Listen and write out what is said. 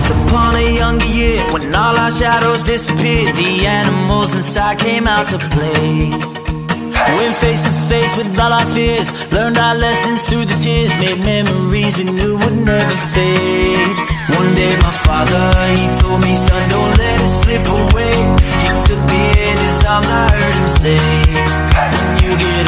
Once upon a younger year, when all our shadows disappeared, the animals inside came out to play. Went face to face with all our fears, learned our lessons through the tears, made memories we knew would never fade. One day my father, he told me, son, don't let it slip away. He took me in his arms, I heard him say, when you get